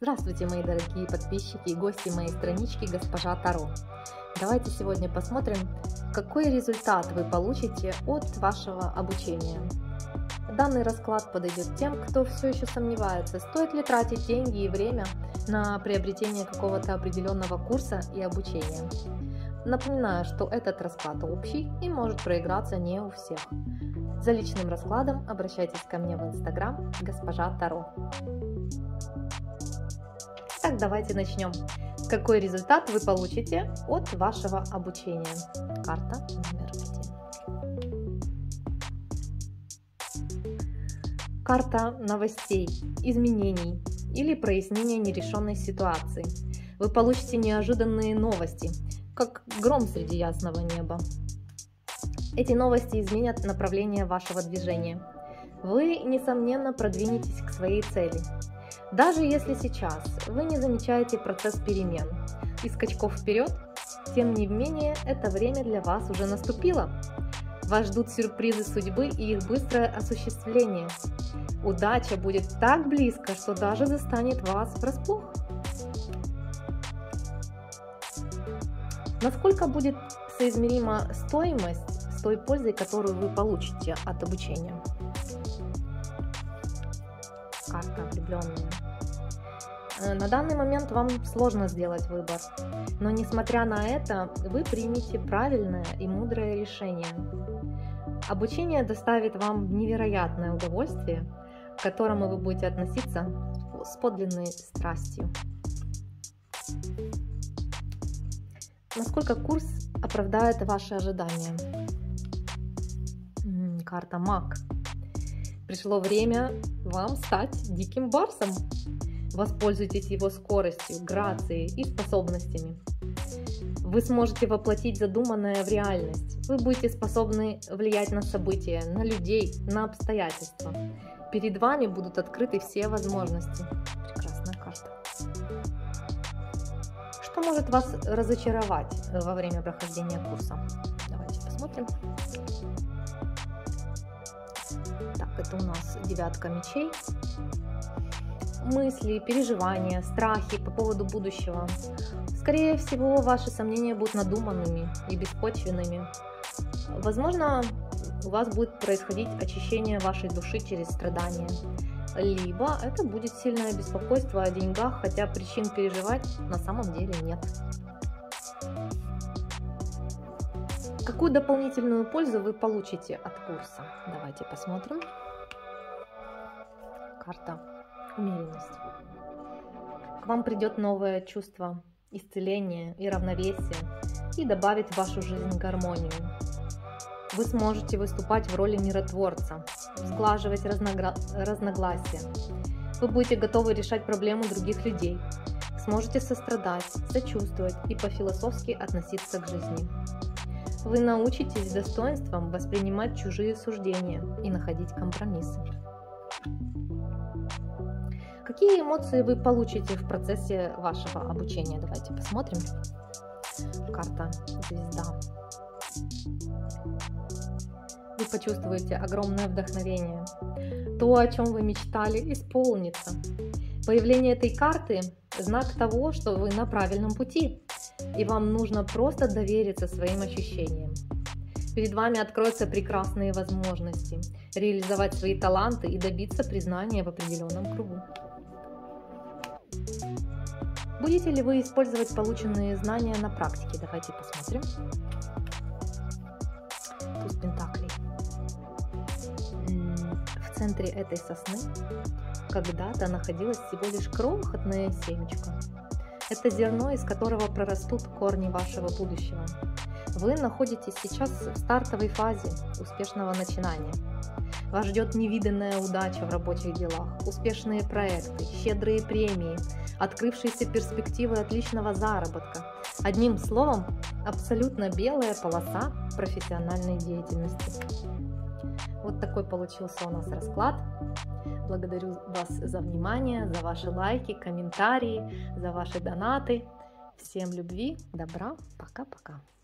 Здравствуйте, мои дорогие подписчики и гости моей странички Госпожа Таро. Давайте сегодня посмотрим, какой результат вы получите от вашего обучения. Данный расклад подойдет тем, кто все еще сомневается, стоит ли тратить деньги и время на приобретение какого-то определенного курса и обучения. Напоминаю, что этот расклад общий и может проиграться не у всех. За личным раскладом обращайтесь ко мне в Инстаграм Госпожа Таро. Так, давайте начнем. Какой результат вы получите от вашего обучения? Карта номер 1. Карта новостей, изменений или прояснения нерешенной ситуации. Вы получите неожиданные новости, как гром среди ясного неба. Эти новости изменят направление вашего движения. Вы, несомненно, продвинетесь к своей цели. Даже если сейчас вы не замечаете процесс перемен и скачков вперед, тем не менее это время для вас уже наступило. Вас ждут сюрпризы судьбы и их быстрое осуществление. Удача будет так близко, что даже застанет вас врасплох. Насколько будет соизмерима стоимость с той пользой, которую вы получите от обучения? Карта влюбленные. На данный момент вам сложно сделать выбор, но несмотря на это, вы примете правильное и мудрое решение. Обучение доставит вам невероятное удовольствие, к которому вы будете относиться с подлинной страстью. Насколько курс оправдает ваши ожидания? Карта Маг. Пришло время вам стать диким барсом. Воспользуйтесь его скоростью, грацией и способностями. Вы сможете воплотить задуманное в реальность. Вы будете способны влиять на события, на людей, на обстоятельства. Перед вами будут открыты все возможности. Прекрасная карта. Что может вас разочаровать во время прохождения курса? Давайте посмотрим. Так, это у нас девятка мечей. Мысли, переживания, страхи по поводу будущего. Скорее всего, ваши сомнения будут надуманными и беспочвенными. Возможно, у вас будет происходить очищение вашей души через страдания. Либо это будет сильное беспокойство о деньгах, хотя причин переживать на самом деле нет. Какую дополнительную пользу вы получите от курса? Давайте посмотрим. Карта умеренность. К вам придет новое чувство исцеления и равновесия и добавит в вашу жизнь гармонию. Вы сможете выступать в роли миротворца, сглаживать разногласия. Вы будете готовы решать проблемы других людей, сможете сострадать, сочувствовать и по-философски относиться к жизни. Вы научитесь с достоинством воспринимать чужие суждения и находить компромиссы. Какие эмоции вы получите в процессе вашего обучения? Давайте посмотрим. Карта Звезда. Вы почувствуете огромное вдохновение. То, о чем вы мечтали, исполнится. Появление этой карты – знак того, что вы на правильном пути, и вам нужно просто довериться своим ощущениям. Перед вами откроются прекрасные возможности реализовать свои таланты и добиться признания в определенном кругу. Будете ли вы использовать полученные знания на практике? Давайте посмотрим. Туз пентаклей. В центре этой сосны когда-то находилось всего лишь крохотное семечко. Это зерно, из которого прорастут корни вашего будущего. Вы находитесь сейчас в стартовой фазе успешного начинания. Вас ждет невиданная удача в рабочих делах, успешные проекты, щедрые премии, открывшиеся перспективы отличного заработка. Одним словом, абсолютно белая полоса профессиональной деятельности. Вот такой получился у нас расклад. Благодарю вас за внимание, за ваши лайки, комментарии, за ваши донаты. Всем любви, добра, пока-пока.